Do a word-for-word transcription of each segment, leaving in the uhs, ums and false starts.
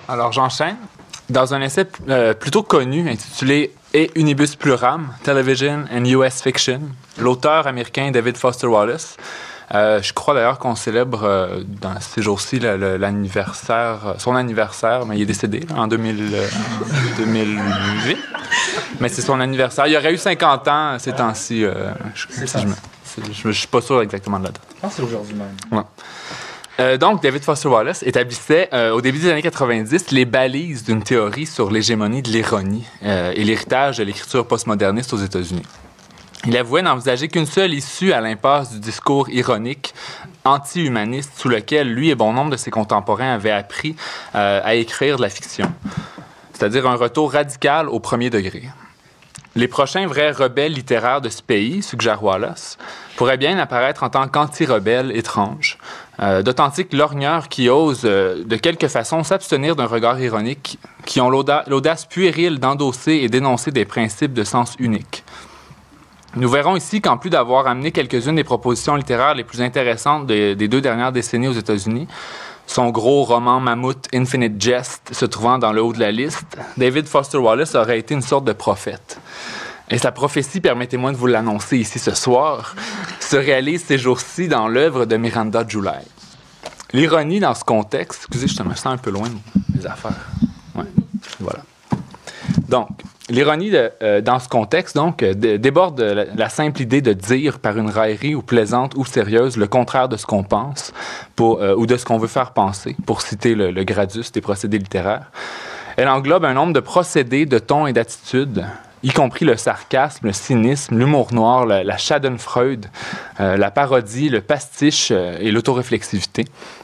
Alors, j'enchaîne. Dans un essai euh, plutôt connu intitulé E Unibus Pluram, Television and U S Fiction, l'auteur américain David Foster Wallace, euh, je crois d'ailleurs qu'on célèbre euh, dans ces jours-ci le, le, l'anniversaire, son anniversaire, mais il est décédé là, en deux mille, euh, deux mille huit. Mais c'est son anniversaire. Il aurait eu cinquante ans ces temps-ci. Euh, je, si je ne suis pas sûr exactement de la date. Je pense que c'est aujourd'hui même. Ouais. Euh, donc, David Foster Wallace établissait, euh, au début des années quatre-vingt-dix, les balises d'une théorie sur l'hégémonie de l'ironie euh, et l'héritage de l'écriture postmoderniste aux États-Unis. Il avouait n'envisager qu'une seule issue à l'impasse du discours ironique anti-humaniste sous lequel lui et bon nombre de ses contemporains avaient appris euh, à écrire de la fiction, c'est-à-dire un retour radical au premier degré. Les prochains vrais rebelles littéraires de ce pays, suggère Wallace, pourraient bien apparaître en tant qu'anti-rebelles étranges, euh, d'authentiques lorgneurs qui osent, euh, de quelque façon, s'abstenir d'un regard ironique, qui ont l'auda- l'audace puérile d'endosser et d'énoncer des principes de sens unique. Nous verrons ici qu'en plus d'avoir amené quelques-unes des propositions littéraires les plus intéressantes de, des deux dernières décennies aux États-Unis, son gros roman mammouth Infinite Jest se trouvant dans le haut de la liste, David Foster Wallace aurait été une sorte de prophète. Et sa prophétie, permettez-moi de vous l'annoncer ici ce soir, se réalise ces jours-ci dans l'œuvre de Miranda July. L'ironie dans ce contexte... Excusez, je me sens un peu loin des affaires. Ouais, voilà. Donc, l'ironie de, euh, dans ce contexte, donc, euh, d- déborde la, la simple idée de dire par une raillerie ou plaisante ou sérieuse le contraire de ce qu'on pense pour, euh, ou de ce qu'on veut faire penser, pour citer le, le Gradus des procédés littéraires. Elle englobe un nombre de procédés, de tons et d'attitudes, y compris le sarcasme, le cynisme, l'humour noir, la, la schadenfreude, euh, la parodie, le pastiche euh, et l'autoréflexivité,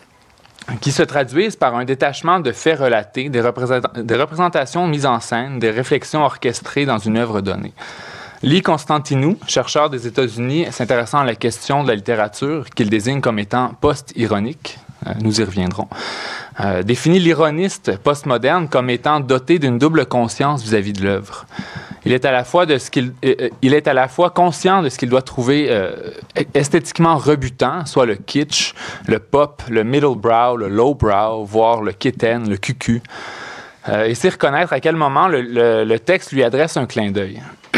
qui se traduisent par un détachement de faits relatés, des, représent- des représentations mises en scène, des réflexions orchestrées dans une œuvre donnée. Lee Constantinou, chercheur des États-Unis s'intéressant à la question de la littérature, qu'il désigne comme étant post-ironique, euh, nous y reviendrons, euh, définit l'ironiste postmoderne comme étant doté d'une double conscience vis-à-vis de l'œuvre. Il est à la fois de ce qu'il, euh, il est à la fois conscient de ce qu'il doit trouver euh, esthétiquement rebutant, soit le kitsch, le pop, le middle brow, le low brow, voire le kitten, le cucu, euh, et sait reconnaître à quel moment le, le, le texte lui adresse un clin d'œil.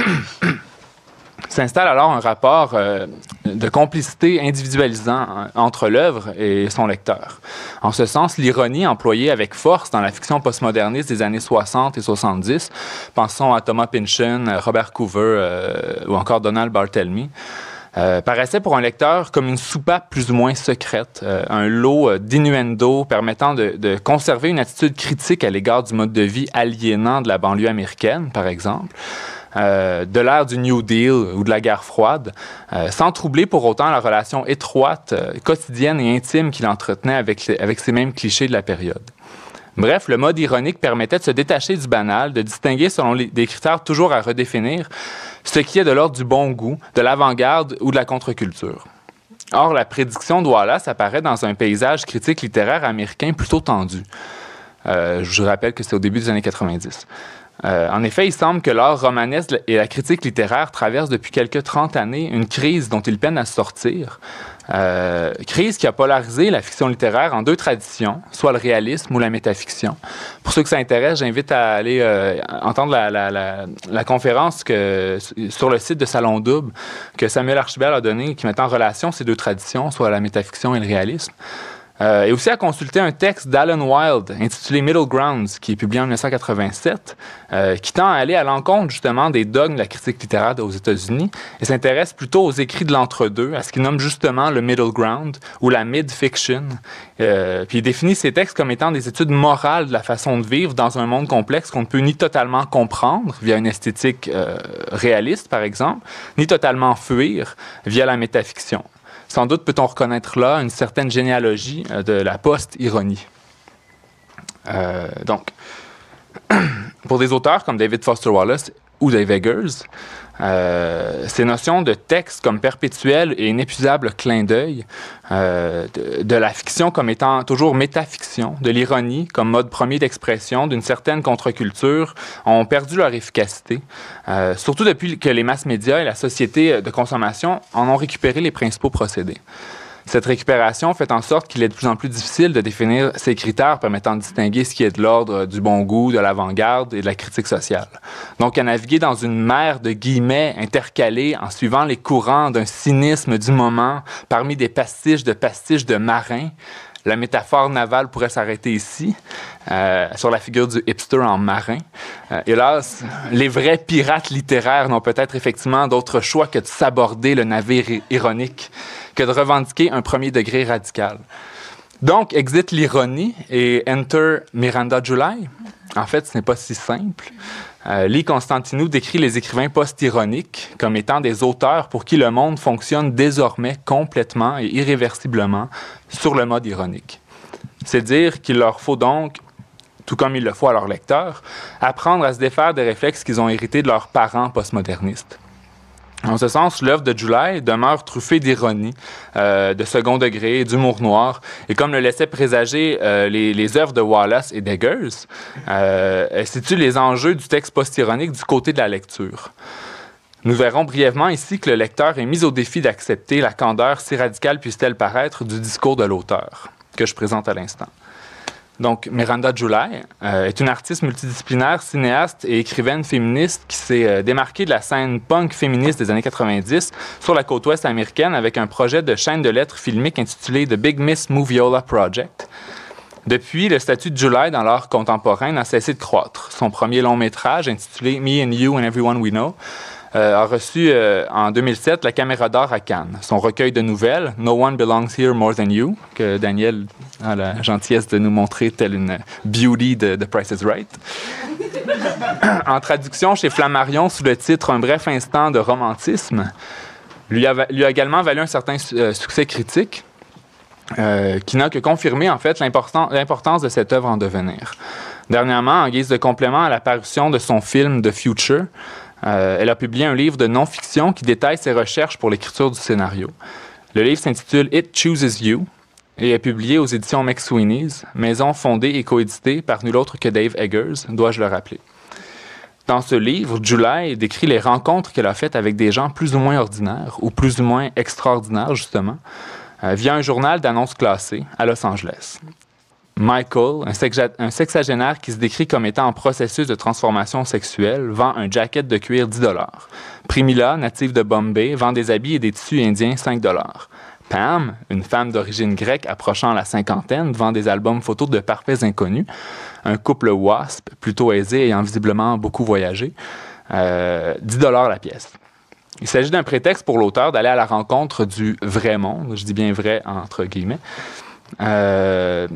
S'installe alors un rapport euh, de complicité individualisant entre l'œuvre et son lecteur. En ce sens, l'ironie employée avec force dans la fiction postmoderniste des années soixante et soixante-dix, pensons à Thomas Pynchon, Robert Coover euh, ou encore Donald Barthelmy, Euh, paraissait pour un lecteur comme une soupape plus ou moins secrète, euh, un lot euh, d'innuendo permettant de, de conserver une attitude critique à l'égard du mode de vie aliénant de la banlieue américaine, par exemple, euh, de l'ère du New Deal ou de la guerre froide, euh, sans troubler pour autant la relation étroite, euh, quotidienne et intime qu'il entretenait avec, les, avec ces mêmes clichés de la période. Bref, le mode ironique permettait de se détacher du banal, de distinguer selon les, des critères toujours à redéfinir ce qui est de l'ordre du bon goût, de l'avant-garde ou de la contre-culture. Or, la prédiction de Wallace apparaît dans un paysage critique littéraire américain plutôt tendu. Euh, je vous rappelle que c'est au début des années quatre-vingt-dix. Euh, en effet, il semble que l'art romanesque et la critique littéraire traversent depuis quelques trente années une crise dont ils peinent à sortir. Euh, crise qui a polarisé la fiction littéraire en deux traditions, soit le réalisme ou la métafiction. Pour ceux que ça intéresse, j'invite à aller euh, entendre la, la, la, la conférence que, sur le site de Salon Double que Samuel Archibald a donnée, qui met en relation ces deux traditions, soit la métafiction et le réalisme. Euh, et aussi à consulter un texte d'Alan Wilde intitulé Middle Grounds, qui est publié en dix-neuf cent quatre-vingt-sept, euh, qui tend à aller à l'encontre justement des dogmes de la critique littéraire aux États-Unis et s'intéresse plutôt aux écrits de l'entre-deux, à ce qu'il nomme justement le middle ground ou la mid-fiction. Euh, puis il définit ces textes comme étant des études morales de la façon de vivre dans un monde complexe qu'on ne peut ni totalement comprendre via une esthétique euh, réaliste, par exemple, ni totalement fuir via la métafiction. Sans doute peut-on reconnaître là une certaine généalogie euh, de la post-ironie. Euh, donc, pour des auteurs comme David Foster Wallace ou Dave Eggers, euh, ces notions de texte comme perpétuel et inépuisable clin d'œil, euh, de, de la fiction comme étant toujours métafiction, de l'ironie comme mode premier d'expression d'une certaine contre-culture, ont perdu leur efficacité, euh, surtout depuis que les masses médias et la société de consommation en ont récupéré les principaux procédés. Cette récupération fait en sorte qu'il est de plus en plus difficile de définir ces critères permettant de distinguer ce qui est de l'ordre du bon goût, de l'avant-garde et de la critique sociale. Donc, à naviguer dans une mer de guillemets intercalés en suivant les courants d'un cynisme du moment parmi des pastiches de pastiches de marins. La métaphore navale pourrait s'arrêter ici, euh, sur la figure du hipster en marin. Euh, hélas, les vrais pirates littéraires n'ont peut-être effectivement d'autre choix que de s'aborder le navire ironique, que de revendiquer un premier degré radical. Donc, exit l'ironie et enter Miranda July. En fait, ce n'est pas si simple. Euh, Lee Constantinou décrit les écrivains post-ironiques comme étant des auteurs pour qui le monde fonctionne désormais complètement et irréversiblement sur le mode ironique. C'est dire qu'il leur faut donc, tout comme il le faut à leurs lecteurs, apprendre à se défaire des réflexes qu'ils ont hérités de leurs parents postmodernistes. En ce sens, l'œuvre de July demeure truffée d'ironie, euh, de second degré, d'humour noir, et comme le laissaient présager euh, les, les œuvres de Wallace et d'Eggers, euh, elle situe les enjeux du texte post-ironique du côté de la lecture. Nous verrons brièvement ici que le lecteur est mis au défi d'accepter la candeur, si radicale puisse-t-elle paraître, du discours de l'auteur, que je présente à l'instant. Donc, Miranda July euh, est une artiste multidisciplinaire, cinéaste et écrivaine féministe qui s'est euh, démarquée de la scène punk féministe des années quatre-vingt-dix sur la côte ouest américaine avec un projet de chaîne de lettres filmique intitulé The Big Miss Moviola Project. Depuis, le statut de July dans l'art contemporain n'a cessé de croître. Son premier long métrage, intitulé Me and You and Everyone We Know, Euh, a reçu euh, en deux mille sept la Caméra d'or à Cannes. Son recueil de nouvelles, No One Belongs Here More Than You, que Daniel a la gentillesse de nous montrer telle une beauty de The Price is Right. En traduction chez Flammarion sous le titre Un bref instant de romantisme, lui a, lui a également valu un certain euh, succès critique, euh, qui n'a que confirmé en fait l'importan- l'importance de cette œuvre en devenir. Dernièrement, en guise de complément à la parution de son film The Future, Euh, elle a publié un livre de non-fiction qui détaille ses recherches pour l'écriture du scénario. Le livre s'intitule It Chooses You et est publié aux éditions McSweeney's, maison fondée et coéditée par nul autre que Dave Eggers, dois-je le rappeler. Dans ce livre, July décrit les rencontres qu'elle a faites avec des gens plus ou moins ordinaires, ou plus ou moins extraordinaires, justement, euh, via un journal d'annonces classées à Los Angeles. Michael, un, sexa- un sexagénaire qui se décrit comme étant en processus de transformation sexuelle, vend un jacket de cuir dix dollars. Primila, native de Bombay, vend des habits et des tissus indiens cinq dollars. Pam, une femme d'origine grecque approchant la cinquantaine, vend des albums photos de parfaits inconnus. Un couple WASP, plutôt aisé ayant visiblement beaucoup voyagé, euh, dix dollars la pièce. Il s'agit d'un prétexte pour l'auteur d'aller à la rencontre du vrai monde, je dis bien vrai entre guillemets. Euh,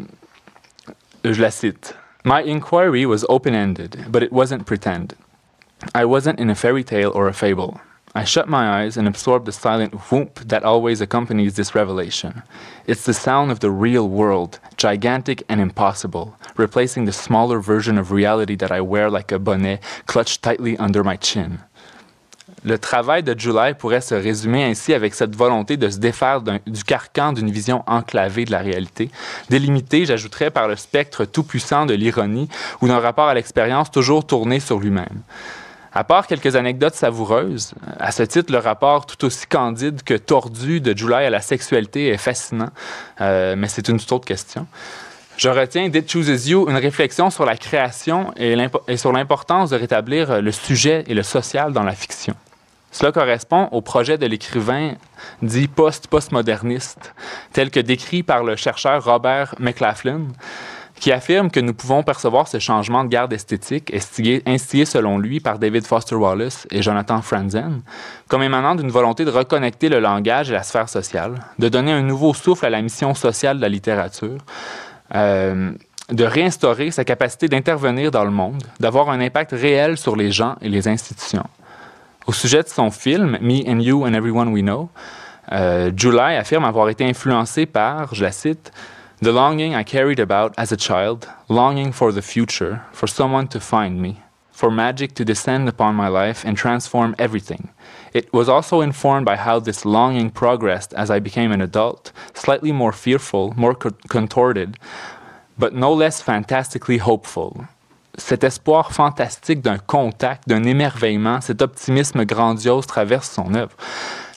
Je la cite. My inquiry was open-ended, but it wasn't pretend. I wasn't in a fairy tale or a fable. I shut my eyes and absorbed the silent whoop that always accompanies this revelation. It's the sound of the real world, gigantic and impossible, replacing the smaller version of reality that I wear like a bonnet clutched tightly under my chin. Le travail de July pourrait se résumer ainsi avec cette volonté de se défaire du carcan d'une vision enclavée de la réalité, délimitée, j'ajouterais, par le spectre tout-puissant de l'ironie ou d'un rapport à l'expérience toujours tourné sur lui-même. À part quelques anecdotes savoureuses, à ce titre, le rapport tout aussi candide que tordu de July à la sexualité est fascinant, euh, mais c'est une toute autre question. Je retiens d'It Chooses You une réflexion sur la création et, et sur l'importance de rétablir le sujet et le social dans la fiction. Cela correspond au projet de l'écrivain dit post-postmoderniste, tel que décrit par le chercheur Robert McLaughlin, qui affirme que nous pouvons percevoir ce changement de garde esthétique, instigé, instigé selon lui par David Foster Wallace et Jonathan Franzen, comme émanant d'une volonté de reconnecter le langage et la sphère sociale, de donner un nouveau souffle à la mission sociale de la littérature, euh, de réinstaurer sa capacité d'intervenir dans le monde, d'avoir un impact réel sur les gens et les institutions. Au sujet de son film « Me and You and Everyone We Know », euh, July affirme avoir été influencé par, je la cite, « The longing I carried about as a child, longing for the future, for someone to find me, for magic to descend upon my life and transform everything. It was also informed by how this longing progressed as I became an adult, slightly more fearful, more co- contorted, but no less fantastically hopeful. » Cet espoir fantastique d'un contact, d'un émerveillement, cet optimisme grandiose traverse son œuvre.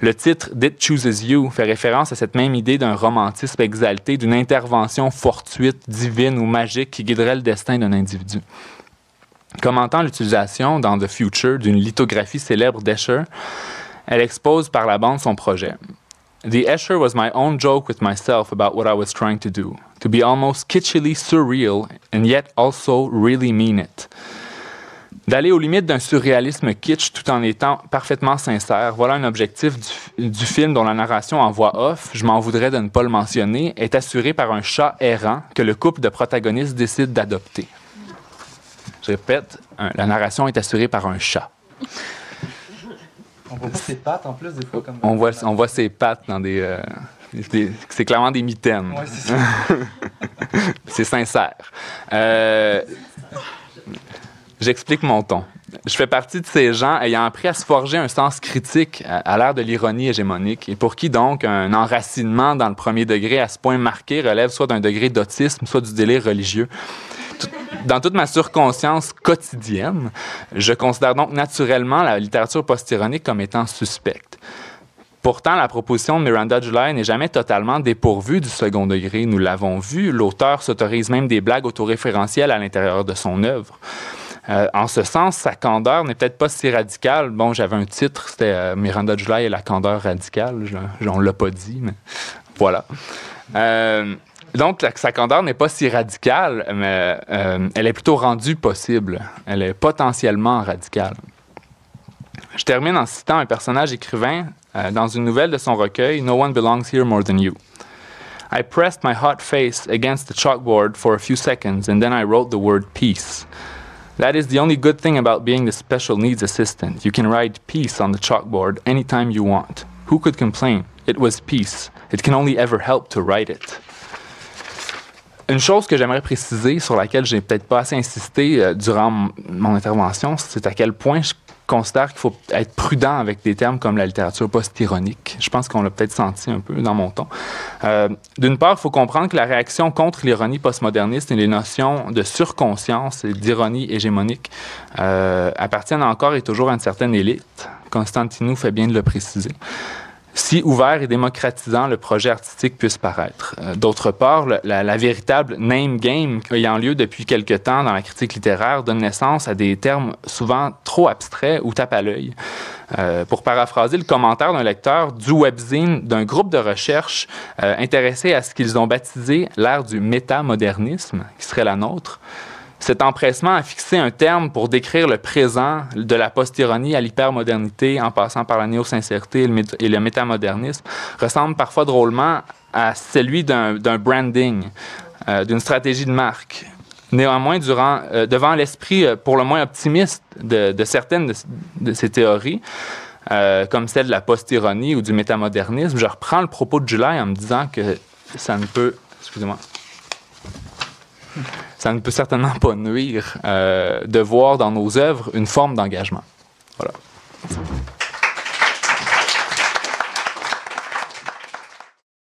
Le titre « It Chooses You » fait référence à cette même idée d'un romantisme exalté, d'une intervention fortuite, divine ou magique qui guiderait le destin d'un individu. Commentant l'utilisation dans The Future d'une lithographie célèbre d'Escher, elle expose par la bande son projet. The Escher was my own joke with myself about what I was trying to do, to be almost kitschily surreal and yet also really mean it. D'aller aux limites d'un surréalisme kitsch tout en étant parfaitement sincère, voilà un objectif du, du film dont la narration en voix off, je m'en voudrais de ne pas le mentionner, est assurée par un chat errant que le couple de protagonistes décide d'adopter. Je répète, un, la narration est assurée par un chat. On voit pas ses pattes en plus des fois comme. On voit, on voit ses pattes dans des, euh, des c'est clairement des mitaines. Ouais, c'est ça. C'est sincère. Euh, J'explique mon ton. Je fais partie de ces gens ayant appris à se forger un sens critique à, à l'ère de l'ironie hégémonique et pour qui donc un enracinement dans le premier degré à ce point marqué relève soit d'un degré d'autisme, soit du délire religieux. Dans toute ma surconscience quotidienne, je considère donc naturellement la littérature post-ironique comme étant suspecte. Pourtant, la proposition de Miranda July n'est jamais totalement dépourvue du second degré. Nous l'avons vu, l'auteur s'autorise même des blagues autoréférentielles à l'intérieur de son œuvre. Euh, en ce sens, sa candeur n'est peut-être pas si radicale. Bon, j'avais un titre, c'était euh, Miranda July et la candeur radicale. Je, on ne l'a pas dit, mais voilà. Euh, Donc, la, sa candeur n'est pas si radicale, mais euh, elle est plutôt rendue possible. Elle est potentiellement radicale. Je termine en citant un personnage écrivain euh, dans une nouvelle de son recueil, No One Belongs Here More Than You. I pressed my hot face against the chalkboard for a few seconds and then I wrote the word peace. That is the only good thing about being the special needs assistant. You can write peace on the chalkboard anytime you want. Who could complain? It was peace. It can only ever help to write it. Une chose que j'aimerais préciser, sur laquelle j'ai peut-être pas assez insisté euh, durant m- mon intervention, c'est à quel point je considère qu'il faut être prudent avec des termes comme la littérature post-ironique. Je pense qu'on l'a peut-être senti un peu dans mon ton. Euh, d'une part, il faut comprendre que la réaction contre l'ironie postmoderniste et les notions de surconscience et d'ironie hégémonique euh, appartiennent encore et toujours à une certaine élite. Constantinou fait bien de le préciser. Si ouvert et démocratisant le projet artistique puisse paraître. Euh, d'autre part, le, la, la véritable name game ayant lieu depuis quelque temps dans la critique littéraire donne naissance à des termes souvent trop abstraits ou tape à l'œil. Euh, pour paraphraser le commentaire d'un lecteur du webzine d'un groupe de recherche euh, intéressé à ce qu'ils ont baptisé l'ère du métamodernisme, qui serait la nôtre, cet empressement à fixer un terme pour décrire le présent de la post-ironie à l'hypermodernité en passant par la néo-sincérité et le, mé- et le métamodernisme ressemble parfois drôlement à celui d'un, d'un branding, euh, d'une stratégie de marque. Néanmoins, durant, euh, devant l'esprit euh, pour le moins optimiste de, de certaines de, de ces théories, euh, comme celle de la post-ironie ou du métamodernisme, je reprends le propos de July en me disant que ça ne peut... Excusez-moi. Ça ne peut certainement pas nuire euh, de voir dans nos œuvres une forme d'engagement. Voilà.